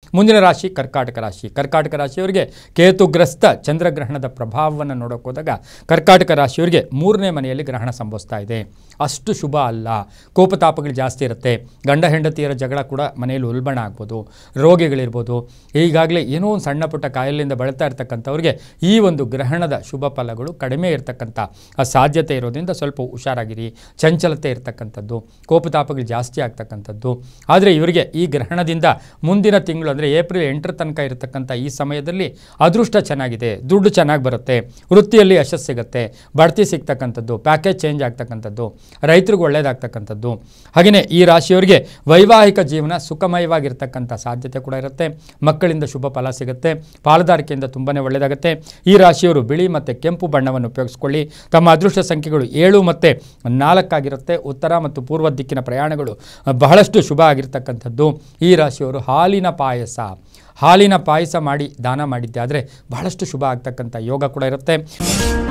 ಮುಂದಿನ ರಾಶಿ ಕರ್ಕಾಟಕ ರಾಶಿ. ಕರ್ಕಾಟಕ ರಾಶಿಯವರಿಗೆ ಕೇತುಗ್ರಸ್ತ ಚಂದ್ರಗ್ರಹಣದ ಪ್ರಭಾವವನ್ನು ನೋಡೋಕೆ ಹೋದಾಗ ಕರ್ಕಾಟಕ ರಾಶಿಯವರಿಗೆ 3ನೇ ಮನೆಯಲ್ಲಿ ಗ್ರಹಣ ಸಂಭವಿಸ್ತಾ ಇದೆ. ಅಷ್ಟು ಶುಭ ಅಲ್ಲ. ಕೋಪತಾಪಗಳು ಜಾಸ್ತಿ ಇರುತ್ತೆ. ಗಂಡ ಹೆಂಡತಿಯರ ಜಗಳ ಕೂಡ ಮನೆಯಲ್ಲಿ ಉಲ್ಬಣ ಆಗ್ಬೋದು. ರೋಗಿಗಳಿರ್ಬೋದು. ಈಗಾಗಲೇ ಏನೋ ಒಂದು ಸಣ್ಣ ಪುಟ್ಟ ಕಾಯಿಲೆಯಿಂದ ಬಳಲ್ತಾ ಇರ್ತಕ್ಕಂಥವ್ರಿಗೆ ಈ ಒಂದು ಗ್ರಹಣದ ಶುಭ ಫಲಗಳು ಕಡಿಮೆ ಇರತಕ್ಕಂಥ ಸಾಧ್ಯತೆ ಇರೋದ್ರಿಂದ ಸ್ವಲ್ಪ ಹುಷಾರಾಗಿರಿ. ಚಂಚಲತೆ ಇರತಕ್ಕಂಥದ್ದು, ಕೋಪತಾಪಗಳು ಜಾಸ್ತಿ ಆಗ್ತಕ್ಕಂಥದ್ದು. ಆದರೆ ಇವರಿಗೆ ಈ ಗ್ರಹಣದಿಂದ ಮುಂದಿನ ತಿಂಗಳು ಅಂದರೆ ಏಪ್ರಿಲ್ 8ರ ತನಕ ಇರತಕ್ಕಂಥ ಈ ಸಮಯದಲ್ಲಿ ಅದೃಷ್ಟ ಚೆನ್ನಾಗಿದೆ, ದುಡ್ಡು ಚೆನ್ನಾಗಿ ಬರುತ್ತೆ, ವೃತ್ತಿಯಲ್ಲಿ ಯಶಸ್ಸು ಸಿಗುತ್ತೆ, ಬಡ್ತಿ ಸಿಗ್ತಕ್ಕಂಥದ್ದು, ಪ್ಯಾಕೇಜ್ ಚೇಂಜ್ ಆಗ್ತಕ್ಕಂಥದ್ದು, ರೈತರಿಗೆ ಒಳ್ಳೆಯದಾಗ್ತಕ್ಕಂಥದ್ದು. ಹಾಗೆಯೇ ಈ ರಾಶಿಯವರಿಗೆ ವೈವಾಹಿಕ ಜೀವನ ಸುಖಮಯವಾಗಿರ್ತಕ್ಕಂಥ ಸಾಧ್ಯತೆ ಕೂಡ ಇರುತ್ತೆ. ಮಕ್ಕಳಿಂದ ಶುಭ ಫಲ ಸಿಗುತ್ತೆ. ಪಾಲುದಾರಿಕೆಯಿಂದ ತುಂಬಾ ಒಳ್ಳೆಯದಾಗುತ್ತೆ. ಈ ರಾಶಿಯವರು ಬಿಳಿ ಮತ್ತು ಕೆಂಪು ಬಣ್ಣವನ್ನು ಉಪಯೋಗಿಸ್ಕೊಳ್ಳಿ. ತಮ್ಮ ಅದೃಷ್ಟ ಸಂಖ್ಯೆಗಳು 7 ಮತ್ತು 4 ಆಗಿರುತ್ತೆ. ಉತ್ತರ ಮತ್ತು ಪೂರ್ವ ದಿಕ್ಕಿನ ಪ್ರಯಾಣಗಳು ಬಹಳಷ್ಟು ಶುಭ ಆಗಿರ್ತಕ್ಕಂಥದ್ದು. ಈ ರಾಶಿಯವರು ಹಾಲಿನ ಪಾಯಸ ಮಾಡಿ ದಾನ ಮಾಡಿದ್ದೆ ಆದರೆ ಬಹಳಷ್ಟು ಶುಭ ಆಗ್ತಕ್ಕಂಥ ಯೋಗ ಕೂಡ ಇರುತ್ತೆ.